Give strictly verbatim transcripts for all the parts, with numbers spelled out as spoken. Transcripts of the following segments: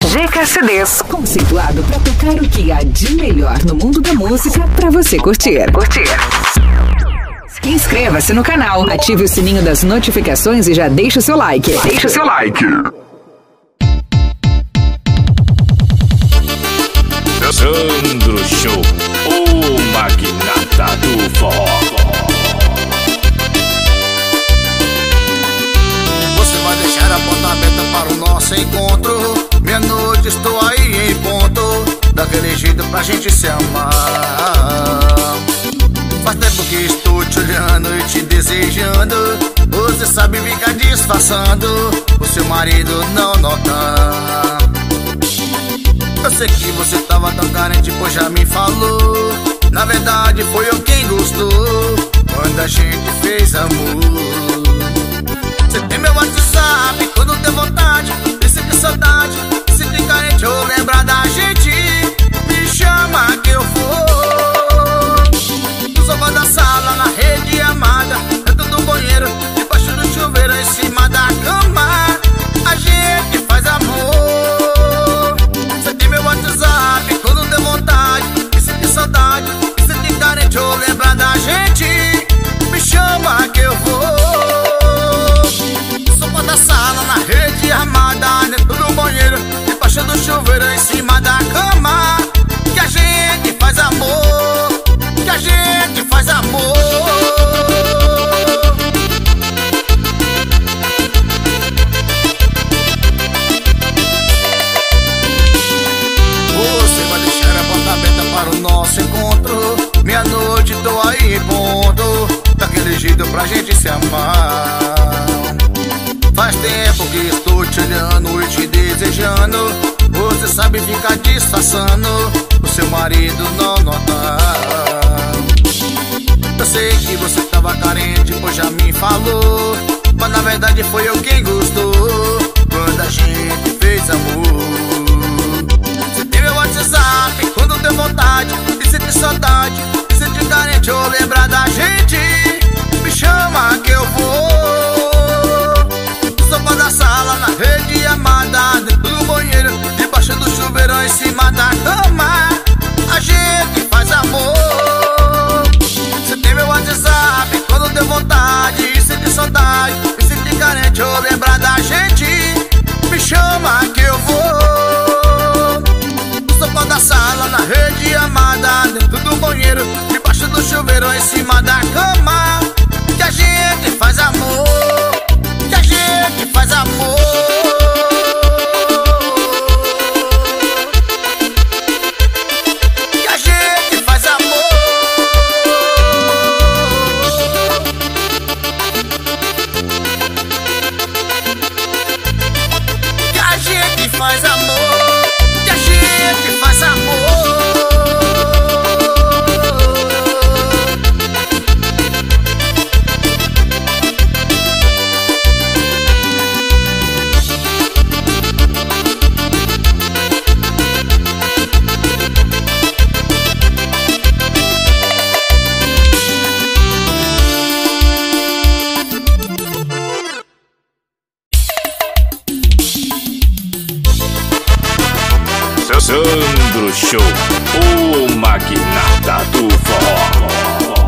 G K C Ds, conceituado para tocar o que há de melhor no mundo da música para você curtir. Curtir. Inscreva-se no canal, ative o sininho das notificações e já deixa o seu like. Deixa o seu like. Sandro Show, o magnata do forró. Você vai deixar a porta aberta para o nosso encontro. Meia-noite estou aí em ponto, daquele jeito pra gente se amar. Faz tempo que estou te olhando e te desejando. Você sabe ficar disfarçando, o seu marido não notar. Eu sei que você tava tão carente, pois já me falou. Na verdade foi eu quem gostou, quando a gente fez amor. Você tem meu WhatsApp, quando tem vontade, e se tem saudade, e se tem carente ou lembrar da gente, me chama que eu vou. No sofá da sala, na rede amada, dentro do banheiro, debaixo do chuveiro, em cima da cama, a gente faz amor. Meu WhatsApp, quando tem vontade, e se tem saudade, e se tem carente ou lembrar da gente, me chama que eu vou. No sofá da sala, na rede armada, dentro do banheiro, debaixo do chuveiro, em cima da cama, que a gente faz amor, que a gente faz amor. Para o nosso encontro, meia-noite tô aí em ponto, daquele jeito pra gente se amar. Faz tempo que estou te olhando e te desejando. Você sabe ficar disfarçando, o seu marido não notar. Eu sei que você tava carente, pois já me falou, mas na verdade foi eu quem gostou, quando a gente fez amor. Você tem meu WhatsApp, quando tem vontade, e se tem saudade, e se tem carente ou lembrar da gente, me chama que eu vou. No sofá da sala, na rede amada, dentro do banheiro, debaixo do chuveirão, em cima da cama, a gente faz amor. Você tem meu WhatsApp, quando tem vontade, e se tem saudade, e se tem carente ou lembrar da gente, me chama que eu vou. Sofá da sala, na rede amada, dentro do banheiro, debaixo do chuveiro, em cima da cama, que a gente faz amor, que a gente faz amor. Que a gente faz amor. Que a gente faz amor. Faz amor. Sandro Show, o magnata do forró.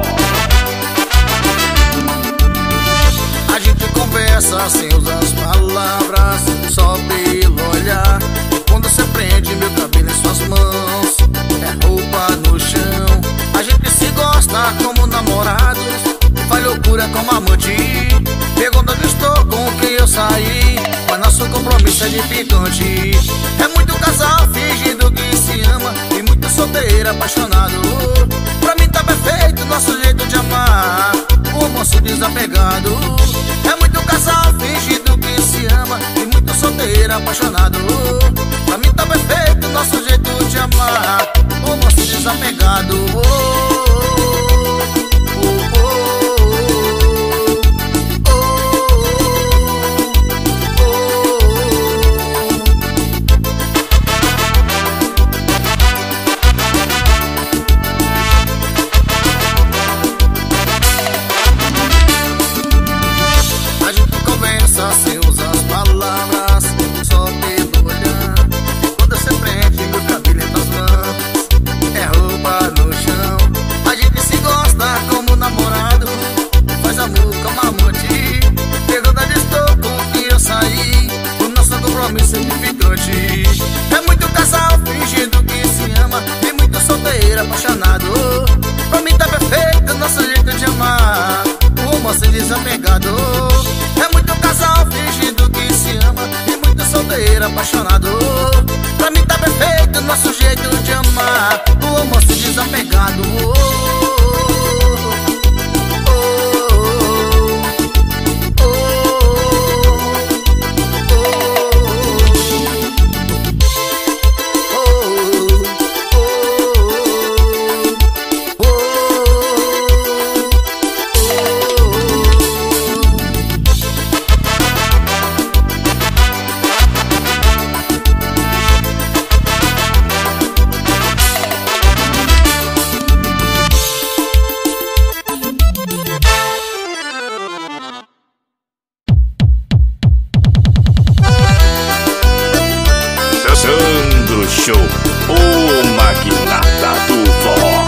A gente conversa sem usar as palavras, só pelo olhar. Quando você prende meu cabelo em suas mãos, é roupa no chão. A gente se gosta como namorados, faz loucura como amante. Pergunta onde estou, com quem eu saí, mas nosso compromisso é de picante. É muito casal fingindo que se ama e muito solteiro apaixonado. Pra mim tá perfeito nosso jeito de amar, o moço desapegado. É muito casal fingindo que se ama e muito solteiro apaixonado. Pra mim tá perfeito nosso jeito de amar, o moço desapegado. A gente conversa sem usar as palavras, só pelo olhar. pegador. É muito casal fingindo que se ama e muito solteiro apaixonado. Pra mim tá perfeito nosso jeito de amar, o romance desapegado. Oh, oh, oh, oh, oh, oh, Sandro Show, o magnata do forró.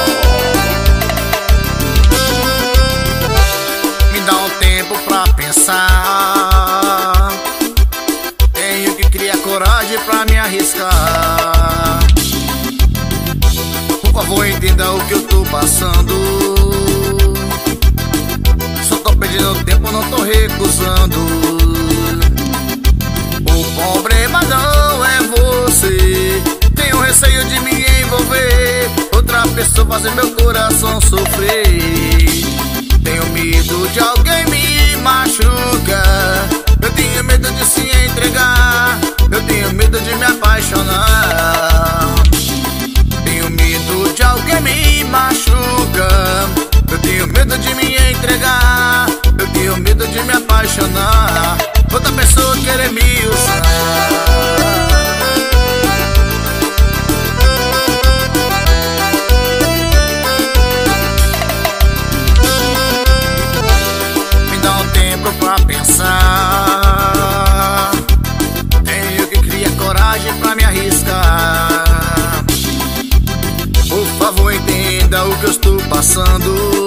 Me dá um tempo pra pensar, tenho que criar coragem pra me arriscar. Por favor, entenda o que eu tô passando. Só tô perdendo tempo, não tô recusando. O problema não é você, tenho receio de me envolver, outra pessoa fazer meu coração sofrer. Tenho medo de alguém me machucar, eu tenho medo de se entregar, eu tenho medo de me apaixonar. Tenho medo de alguém me machucar, eu tenho medo de me entregar, eu tenho medo de me apaixonar, outra pessoa querer me usar. Me dá um tempo pra pensar, tenho que criar coragem pra me arriscar. Por favor, entenda o que eu estou passando.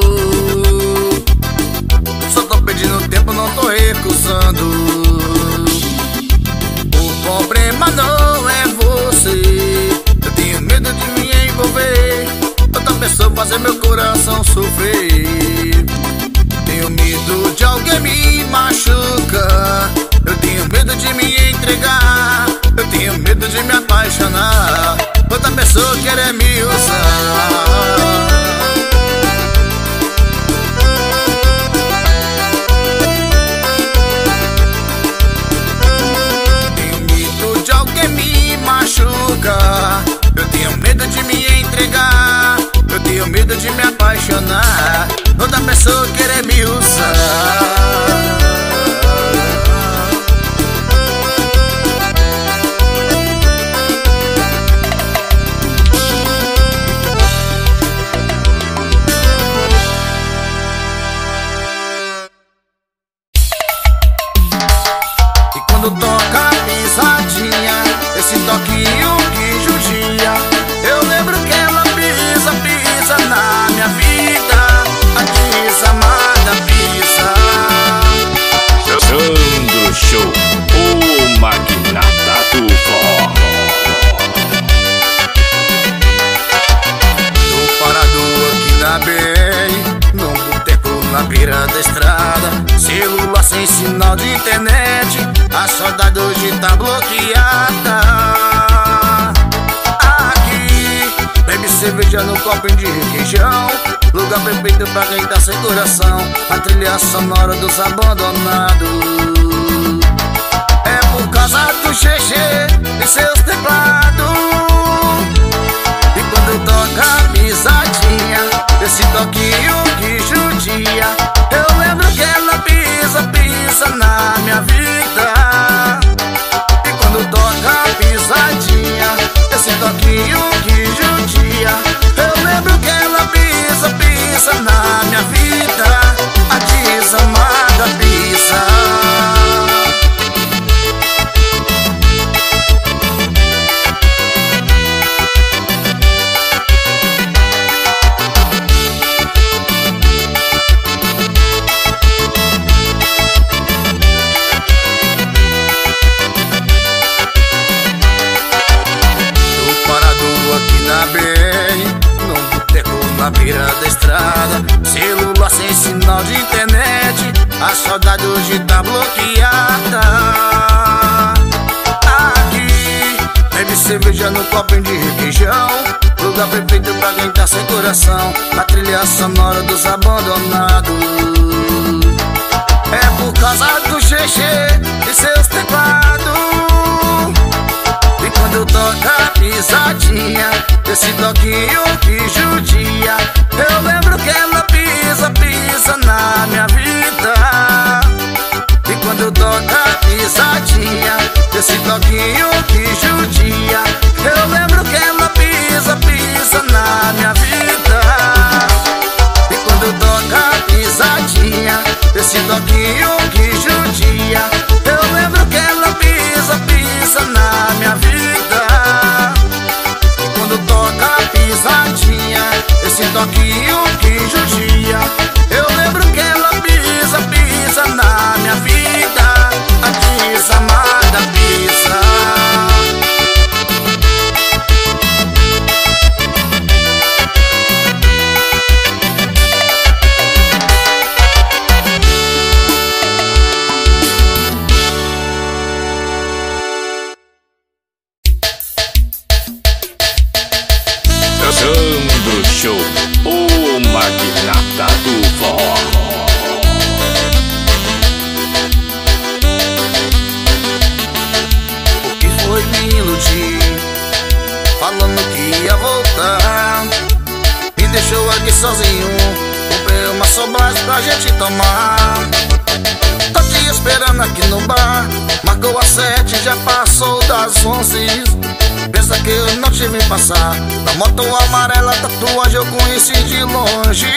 Só tô pedindo tempo, não tô recusando. O problema não é você, eu tenho medo de me envolver, outra pessoa fazer meu coração sofrer. Tenho medo de alguém me machucar, eu tenho medo de me entregar, eu tenho medo de me apaixonar, outra pessoa querer me usar. Eu tenho medo de me entregar, eu tenho medo de me apaixonar, outra pessoa querer me usar. E quando toca a pisadinha, esse toquinho que judia, eu lembro que ela pisa, pisa na minha vida, a desamada pisa. Sandro Show, o magnata do forró. Tô parado aqui na B R, num boteco na beira da estrada, celular sem sinal de internet, a saudade hoje tá bloqueada. Aqui, bebe cerveja no copinho de requeijão, lugar perfeito pra quem tá sem coração, a trilha sonora dos abandonados. É por causa do Xexê e seus teclados. E quando toca a pisadinha, esse toquinho que judia, eu lembro que ela pisa, pisa na minha vida. E quando toca a pisadinha, esse toquinho que judia, eu lembro que ela pisa, pisa na minha vida, a desamada pisa. saudade hoje tá bloqueada. Aqui, bebe cerveja no copinho de requeijão, lugar perfeito pra quem tá sem coração, a trilha sonora dos abandonados. É por causa do Xexê e seus teclados. E quando toca a pisadinha, esse toquinho que judia, eu lembro que ela pisa, pisa na minha vida. E quando toca a pisadinha, esse toquinho que judia, eu lembro que ela pisa, pisa na minha vida. E quando toca a pisadinha, esse toquinho que judia, eu lembro que ela pisa, pisa na minha vida. E quando toca a pisadinha, esse toquinho que judia, eu lembro que ela pisa, pisa na minha vida. A desamada pisa. Sandro Show, o magnata do forró. O que foi me iludir, falando que ia voltar, me deixou aqui sozinho, comprei uma sobragem pra gente tomar. Tô te esperando aqui no bar, marcou às sete, já passou das onze. Pensa que eu não te vi passar, na moto amarela, tatuagem eu conheci de longe.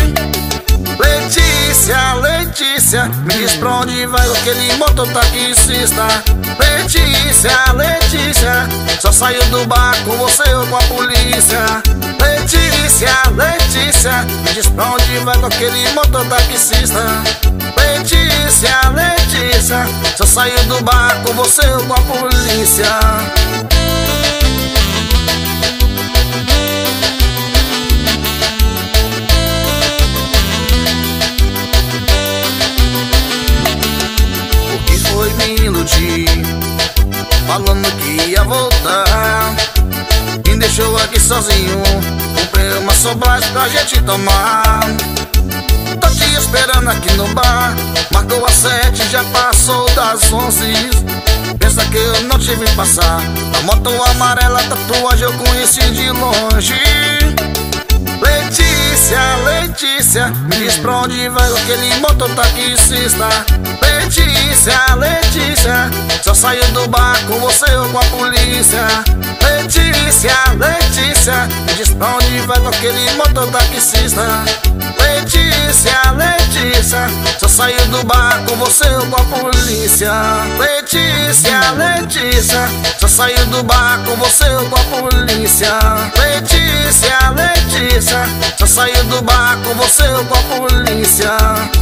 Letícia, Letícia, me diz pra onde vai aquele mototaxista. Letícia, Letícia, só saiu do bar com você ou com a polícia. Letícia, Letícia, me diz pra onde vai com aquele mototaxista. Letícia, Letícia, só saiu do bar com você ou com a polícia. Foi me iludir, falando que ia voltar, me deixou aqui sozinho, comprei uma sobragem pra gente tomar. Tô te esperando aqui no bar, marcou às sete, já passou das onze. Pensa que eu não te vi passar, na moto amarela, tatuagem eu conheci de longe. Letícia, Letícia, me diz pra onde vai aquele mototaxista. Letícia, Letícia, só saiu do bar com você ou com a polícia. Letícia, Letícia, me diz pra onde vai com aquele mototaxista. Letícia, Letícia, só saiu do bar com você ou com a polícia. Letícia, Letícia, só saiu do bar com você ou com a polícia. Letícia, Letícia, só saiu do bar com você ou com a polícia.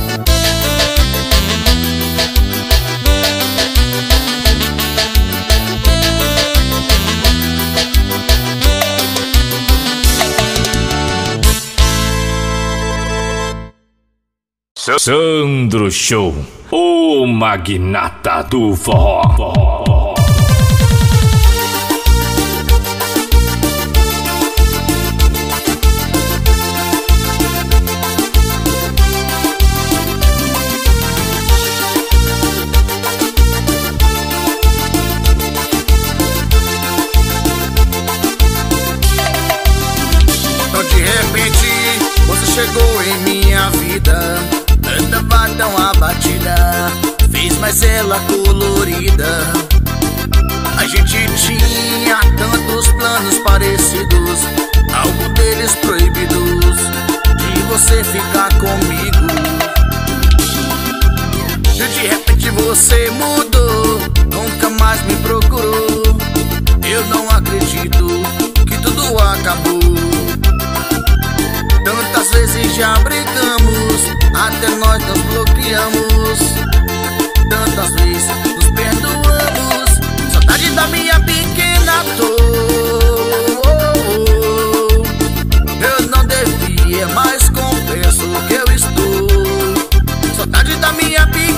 Sandro Show, o magnata do forró. Então de repente você chegou em minha vida, andava tão abatida, fez mais ela colorida. A gente tinha tantos planos parecidos, algo deles proibidos, de você ficar comigo. E de repente você mudou, nunca mais me procurou. Eu não acredito que tudo acabou. Tantas vezes já brigamos, até nós nos bloqueamos. Tantas vezes nos perdoamos, saudade da minha pequena dor. Eu não devia, mas confesso que eu estou. Saudade da minha pequena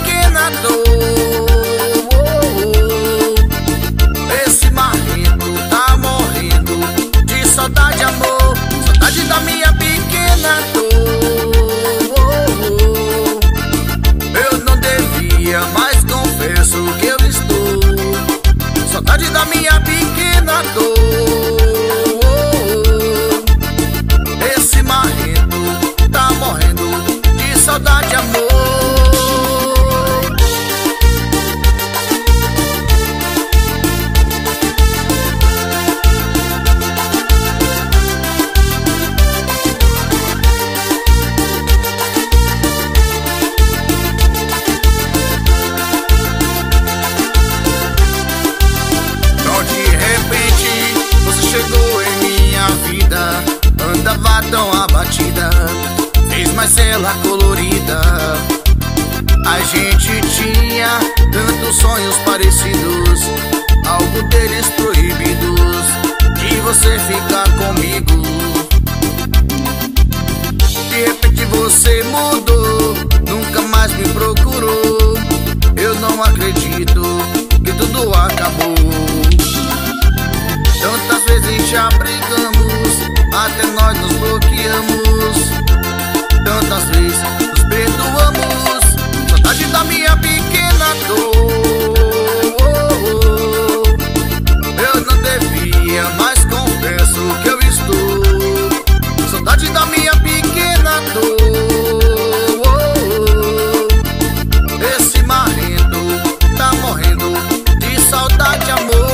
tela colorida. A gente tinha tantos sonhos parecidos, algo deles proibidos, de você ficar comigo. De repente você mudou, nunca mais me procurou. Eu não acredito que tudo acabou. Tantas vezes já brigamos, até nós nos bloqueamos. Tantas vezes nos perdoamos, saudade da minha pequena dor. Eu não devia, mas confesso que eu estou. Saudade da minha pequena dor. Esse marrento tá morrendo de saudade, amor.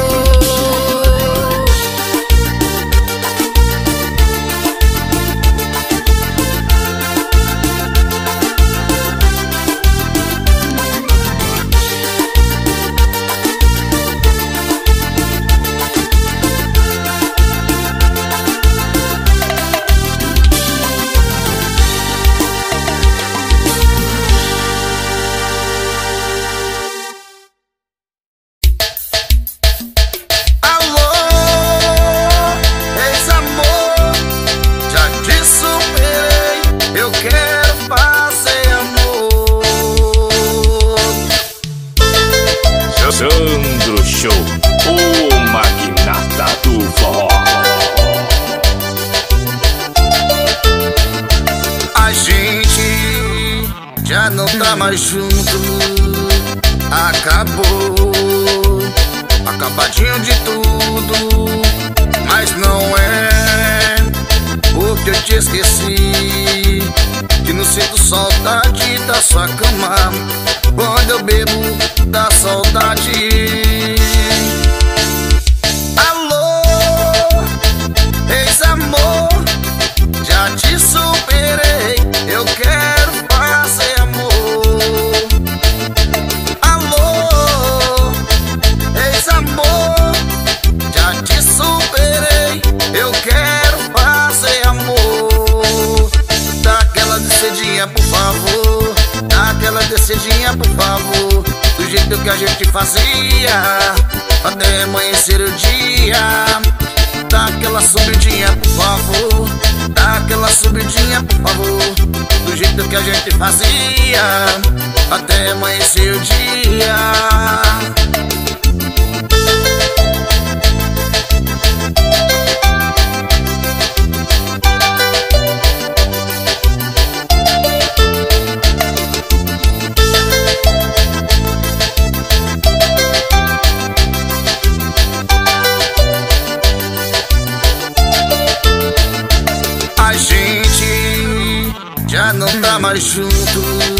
Sandro Show, o magnata do forró. A gente já não tá mais junto, acabou, acabadinho de tudo. Mas não é porque eu te esqueci, que não sinto saudade da sua cama. Quando eu bebo, dá saudade. Alô, ex-amor, já te superei, eu quero fazer amor. Alô, ex-amor, já te superei, eu quero fazer amor. Dá aquela descedinha, por favor, dá aquela descedinha, por favor, do jeito que a gente fazia, até amanhecer o dia. Dá aquela subidinha, por favor, dá aquela subidinha, por favor, do jeito que a gente fazia, até amanhecer o dia. Já não tá mais junto,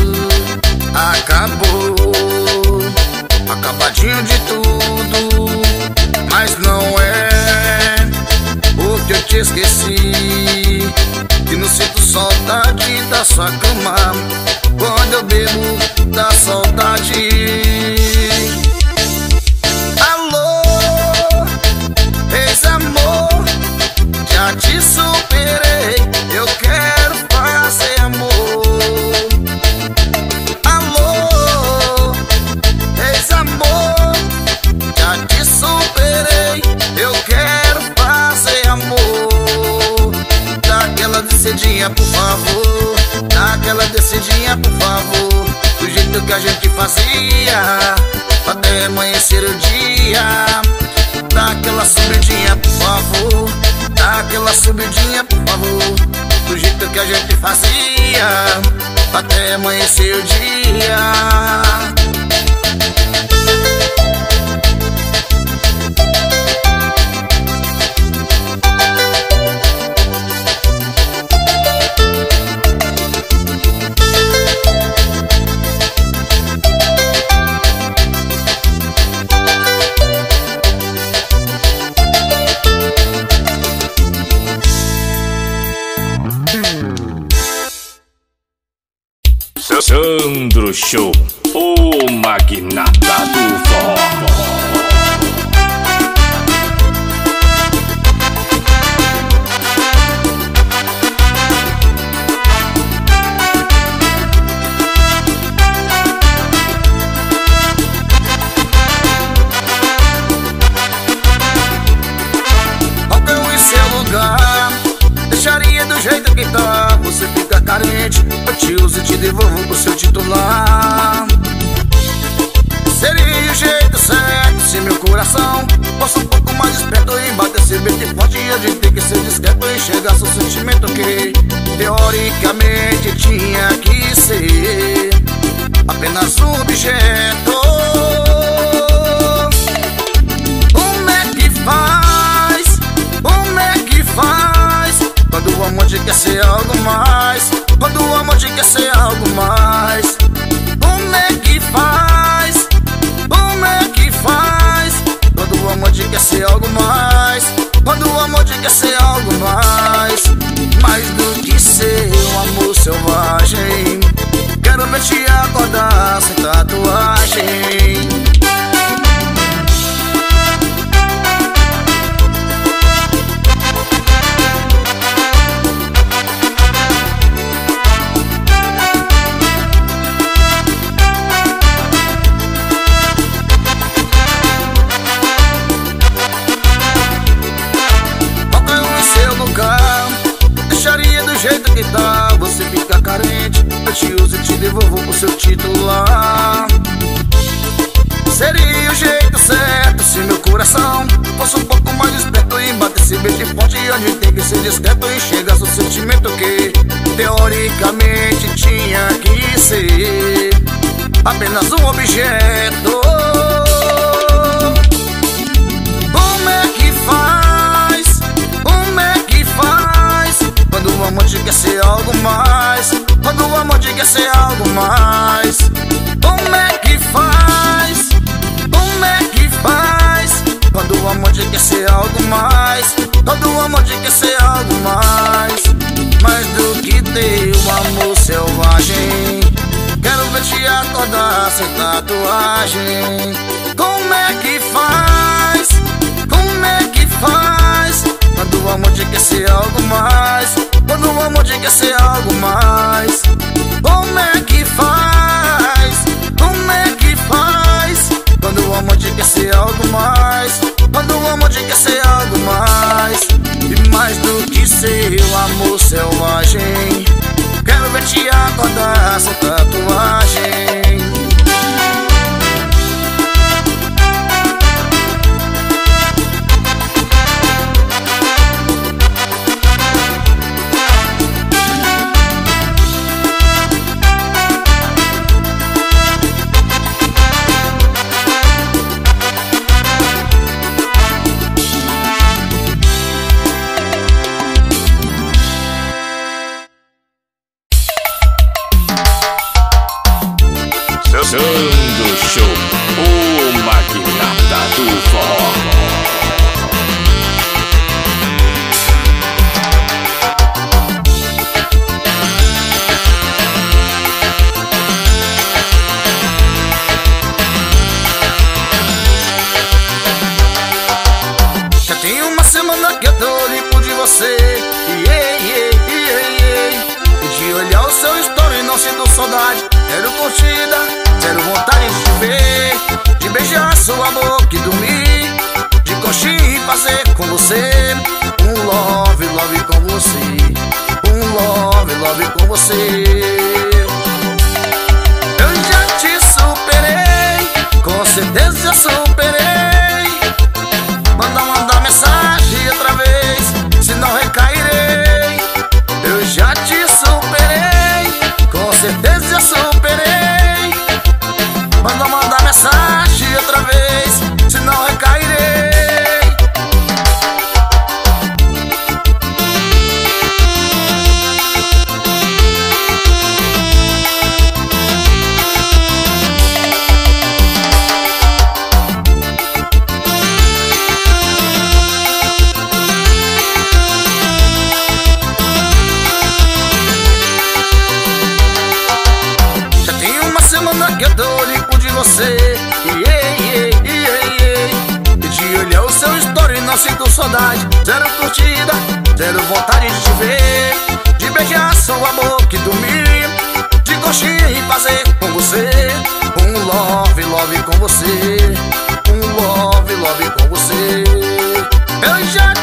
acabou, acabadinho de tudo. Mas não é porque eu te esqueci, que não sinto saudade da sua cama. Quando eu bebo, dá saudade. Alô, ex-amor, já te superei, eu quero fazer amor. Alô, ex-amor, já te superei, eu quero fazer amor. Dá aquela descedinha, por favor, dá aquela descedinha, por favor, do jeito que a gente fazia, até amanhecer o dia. Dá aquela subidinha, por favor, dá aquela subidinha, por favor, do jeito que a gente fazia, até amanhecer o dia. Sandro Show, o magnata do forró. carente, eu te uso e te devolvo pro seu titular. Seria o jeito certo se meu coração fosse um pouco mais esperto e batesse bem forte. E a gente tem que ser discreto e enxergar seu sentimento que teoricamente tinha que ser apenas um objeto. Como é que faz? Como é que faz? Quando o amor te quer ser algo mais, quando o amor te quer ser algo mais. Como é que faz? Como é que faz? Quando o amor te quer ser algo mais, quando o amor te quer ser algo mais. Mais do que ser um amor selvagem, quero ver te acordar sem tatuagem. Deixaria do jeito que tá, você fica carente, eu te uso e te devolvo pro seu titular. Seria o jeito certo se meu coração fosse um pouco mais esperto e batesse bem de forte. E a gente tem que ser discreto e enxergar seu sentimento que teoricamente tinha que ser apenas um objeto. Como é que faz? Como é que faz? Quando o amor te quer ser algo mais, quando o amor te quer ser algo mais. Como é que faz? Como é que faz? Quando o amor te quer ser algo mais, quando o amor te quer ser algo mais. Mais do que ter um amor selvagem, quero ver te acordar sem tatuagem. Como é que faz? Como é que faz? Quando o amor te quer ser algo mais, quando o amor te quer ser algo mais. Como é que faz? Como é que faz? Quando o amor te quer ser algo mais, quando o amor te quer ser algo mais. E mais do que ser um amor selvagem, quero ver te acordar sem tatuagem. Sando Show, o magnata do forró. Já tem uma semana que eu tô limpo de você, yeah, yeah, yeah, yeah. E de olhar o seu story não sinto saudade, quero curtida, quero vontade de te ver, de beijar sua boca e dormir, de conchinha e fazer com você um love, love com você, um love, love com você. Eu já te superei, com certeza já superei. Manda, manda mensagem outra vez, senão recairei. Eu já te superei, com certeza já superei. Manda, manda mensagem outra vez, senão recairei. Que eu tô limpo de você, yeah, yeah, yeah, yeah. E de olhar o seu story não sinto saudade, zero curtida, zero vontade de te ver, de beijar sua boca e dormir, de conchinha e fazer com você um love, love com você, um love, love com você. Eu já